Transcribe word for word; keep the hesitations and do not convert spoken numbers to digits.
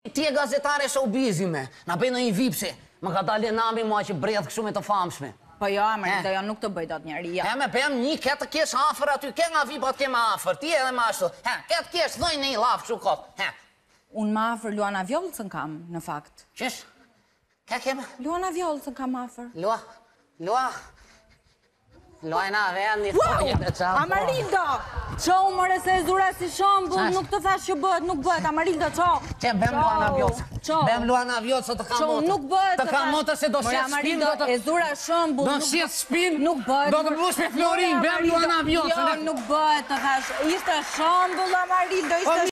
Ti e gazetare showbizi me, na bëj në një vipsi, më ka dalë nami mua që bredh kështu me të famshme. Po jo, Amarida, jo nuk të bëj dot njeri, ja. E me pem një ketë kesh afër aty, ke nga vipat ke ma afër, ti edhe ma ashtu. He, ketë kesh, dhoj në një lafë kështu kot, he. Unë ma afër Luana Vjollcën kam, në fakt. Qesh? Ke keme? Luana Vjollcën kam afër. Lua, lua, luajna vendi, thojet e qatë. Amarida! Qo, mëre se e zura si shembull, nuk të thash që bëhet, nuk bëhet, Amarida, qo. Që bem Luana Vjollcën. Qo. Bem Luana Vjollcën të kam Qo, motë. nuk bëhet. Të kam motë se do shetë shpin, do të... E zura shembull. Do shetë shpin, nuk bëhet. do të bush me Florin, bem Luana Vjollcën. Jo, nuk bëhet, të thash, ishte shembull, Amarida, ishte